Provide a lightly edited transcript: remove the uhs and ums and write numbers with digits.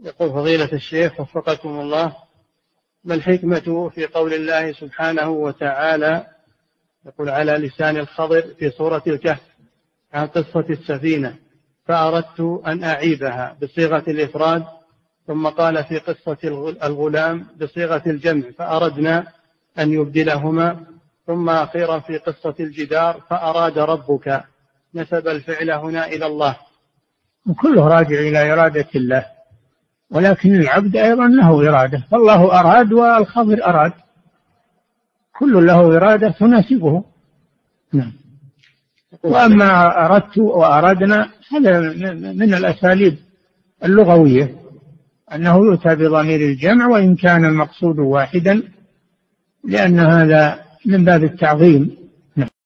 يقول فضيلة الشيخ وفقكم الله، ما الحكمة في قول الله سبحانه وتعالى يقول على لسان الخضر في سورة الكهف عن قصة السفينة فأردت أن أعيبها بصيغة الإفراد، ثم قال في قصة الغلام بصيغة الجمع فأردنا أن يبدلهما، ثم أخيرا في قصة الجدار فأراد ربك، نسب الفعل هنا إلى الله. وكله راجع إلى إرادة الله، ولكن العبد أيضا له إرادة، فالله أراد والخضر أراد، كل له إرادة تناسبه. نعم. وأما أردت وأردنا هذا من الأساليب اللغوية، أنه يؤتى بضمير الجمع وإن كان المقصود واحدا، لأن هذا من باب التعظيم